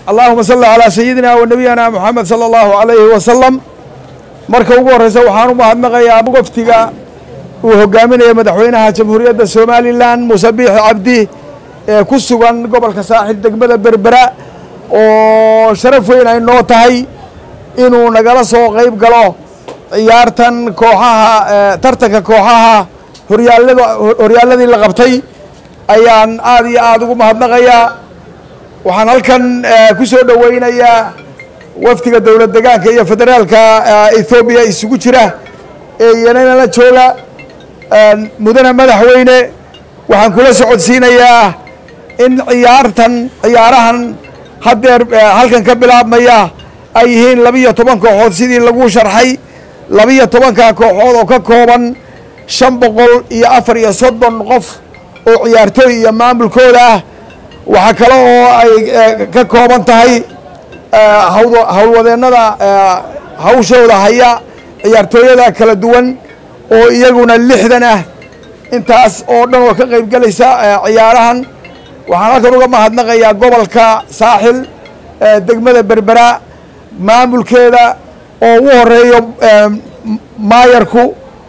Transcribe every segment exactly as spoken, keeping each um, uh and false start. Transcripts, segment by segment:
اللهم صل على سيدنا ونبينا محمد صلى الله عليه وسلم. marka ugu horeysa waxaan u mahadnaqayaa waftiga uu hogaaminayo madaxweynaha jamhuuriyadda Soomaaliland Muuse Biixi Cabdi ee ku sugan gobolka Saaxil degmada Berbera oo sharaf weyn ay noo tahay inuu nagala soo qayb galo ciyaartan kooxaha tartanka kooxaha horyaalada horyaaladii la qabtay ayaan aad iyo aad ugu mahadnaqayaa. waxaan halkan ku soo dhaweynayaa waftiga dawlad deegaanka iyo federaalka Ethiopia isugu jira ee yanana la jooga mudana madaxweyne waxaan kula socodsiinayaa in ciyaartan ciyaarahan hadeer halkan ka bilaabmaya ay yihiin laba iyo toban kooxood sidii lagu sharxay laba iyo toban ka kooxood oo ka kooban shan boqol iyo afar iyo soddon qof oo ciyaartooy iyo maamulkooda ah. waxa kale oo ay ka kooban tahay hawlwadeennada hawshooda haya ciyaartooyada kala duwan oo iyaguna lixdan ah intaas oo dhan oo ka qayb galaysa ciyaarahan. waxaan halkan uga mahadnaqayaa gobolka Saaxil degmada Berbera maamulkeeda oo ugu horeeyo maayarku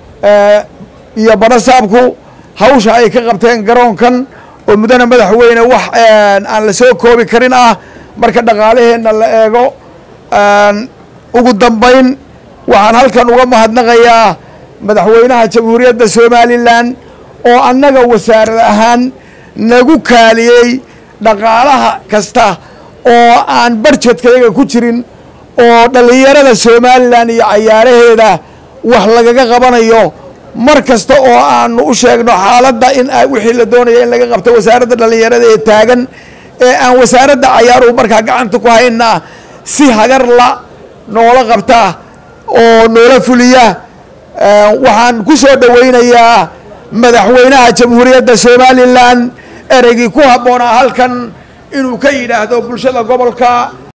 iyo banasaabku hawsha ay ka qabteen garoonkan oo mudana madaxweyne wax aan la soo koobi karin ah marka dhaqaalaheena la eego. ugu dambeyn waxaan halkan uga mahadnaqayaa madaxweynaha jamhuuriyadda Soomaaliland oo annaga wasaarad ahaan nagu kaaliyey dhaqaalaha kasta oo aan budgetkayga ku jirin oo dhalinyarada Soomaaliland iyo ciyaaraheeda wax lagaga qabanayo mar kasta oo aanu u sheegno xaaladda in ay wixii la doonayo in laga qabto wasaaradda dhalinyarada ee taagan ee aan wasaaradda ciyaaruhu markaa gacanta ku haynaa si hagar la noola qabta oo noola fuliya. waxaan ku soo dhaweynayaa madaxweynaha jamhuuriyadda Soomaaliland ereygii ku habboonaa halkan inuu ka yidhaahdo bulshada gobolka